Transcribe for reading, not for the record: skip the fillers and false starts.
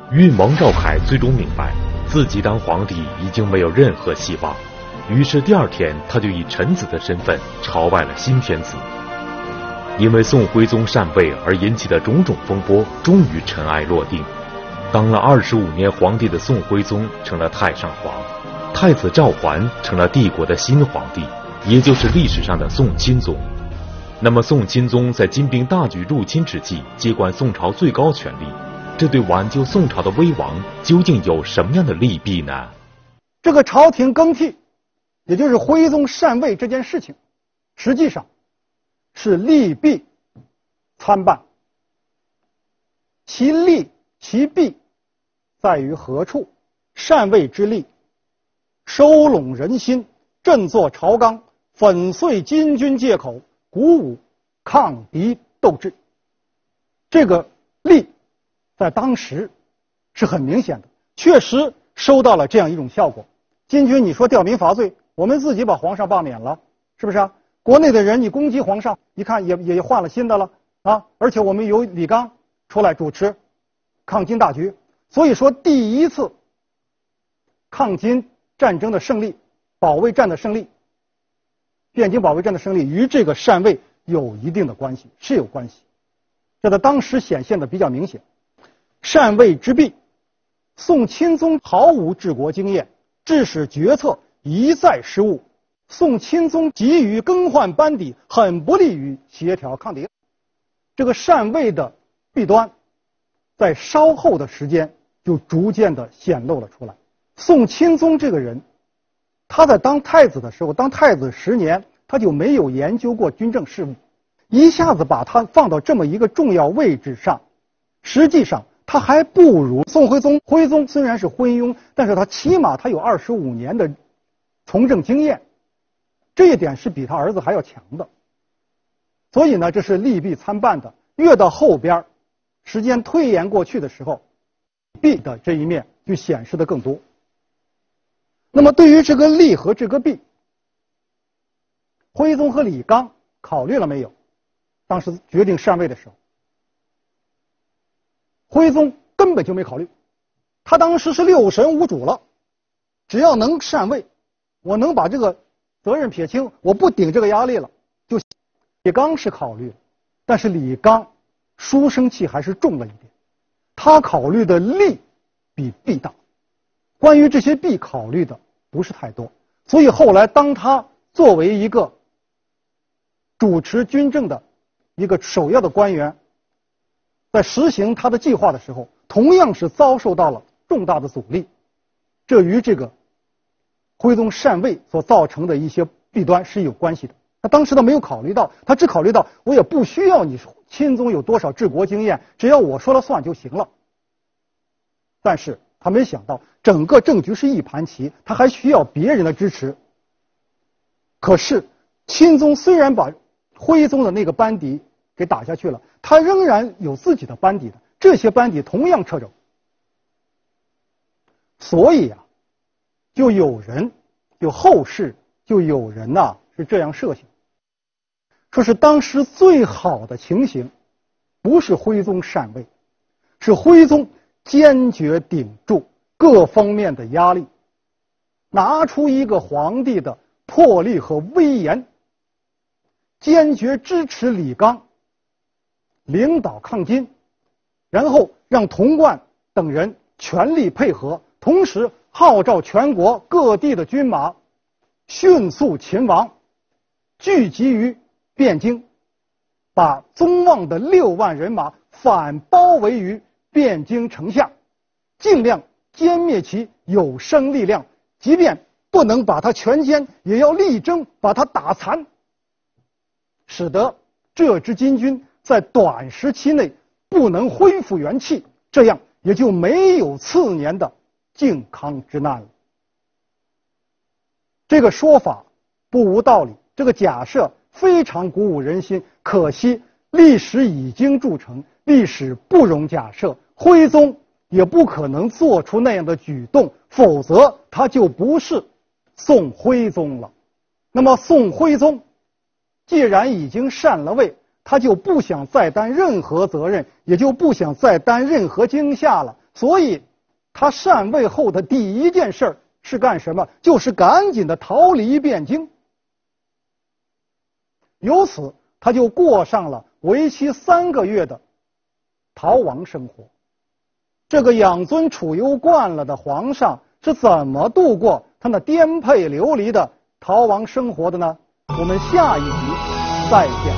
允蒙兆凯最终明白，自己当皇帝已经没有任何希望，于是第二天他就以臣子的身份朝拜了新天子。因为宋徽宗禅位而引起的种种风波终于尘埃落定，当了25年皇帝的宋徽宗成了太上皇，太子赵桓成了帝国的新皇帝，也就是历史上的宋钦宗。那么宋钦宗在金兵大举入侵之际接管宋朝最高权力，这对挽救宋朝的危亡究竟有什么样的利弊呢？ 这个朝廷更替，也就是徽宗禅位这件事情，实际上是利弊参半。其利其弊在于何处？禅位之利，收拢人心，振作朝纲，粉碎金军借口，鼓舞抗敌斗志。这个利在当时是很明显的，确实收到了这样一种效果。金军你说吊民伐罪，我们自己把皇上罢免了，是不是啊？国内的人你攻击皇上，一看也换了新的了啊！而且我们由李纲出来主持抗金大局，所以说第一次抗金战争的胜利，保卫战的胜利，汴京保卫战的胜利与这个禅位有一定的关系，是有关系。这在当时显现的比较明显。禅位之弊，宋钦宗毫无治国经验，致使决策一再失误。宋钦宗急于更换班底，很不利于协调抗敌。这个禅位的弊端，在稍后的时间就逐渐的显露了出来。宋钦宗这个人，他在当太子的时候，当太子10年，他就没有研究过军政事务，一下子把他放到这么一个重要位置上，实际上他还不如宋徽宗。徽宗虽然是昏庸，但是他起码他有25年的从政经验，这一点是比他儿子还要强的。所以呢，这是利弊参半的。越到后边，时间推延过去的时候，弊的这一面就显示的更多。那么对于这个利和这个弊，徽宗和李纲考虑了没有？当时决定禅位的时候，徽宗根本就没考虑，他当时是六神无主了，只要能禅位，我能把这个责任撇清，我不顶这个压力了就行。李纲是考虑了，但是李纲书生气还是重了一点，他考虑的利比弊大，关于这些弊考虑的不是太多。所以后来当他作为一个主持军政的一个首要的官员，在实行他的计划的时候，同样是遭受到了重大的阻力，这与这个徽宗禅位所造成的一些弊端是有关系的。他当时他没有考虑到，他只考虑到我也不需要你钦宗有多少治国经验，只要我说了算就行了。但是他没想到整个政局是一盘棋，他还需要别人的支持。可是钦宗虽然把徽宗的那个班底给打下去了，他仍然有自己的班底的，这些班底同样掣肘。所以啊，就后世就有人是这样设想，说是当时最好的情形不是徽宗禅位，是徽宗坚决顶住各方面的压力，拿出一个皇帝的魄力和威严，坚决支持李纲领导抗金，然后让童贯等人全力配合，同时号召全国各地的军马迅速勤王，聚集于汴京，把宗望的6万人马反包围于汴京城下，尽量歼灭其有生力量，即便不能把他全歼，也要力争把他打残，使得这支金军在短时期内不能恢复元气，这样也就没有次年的靖康之难了。这个说法不无道理，这个假设非常鼓舞人心，可惜历史已经铸成，历史不容假设，徽宗也不可能做出那样的举动，否则他就不是宋徽宗了。那么宋徽宗既然已经禅了位，他就不想再担任何责任，也就不想再担任何惊吓了， 所以他禅位后的第一件事是干什么？就是赶紧的逃离汴京。由此，他就过上了为期3个月的逃亡生活。这个养尊处优惯了的皇上是怎么度过他那颠沛流离的逃亡生活的呢？我们下一集再讲。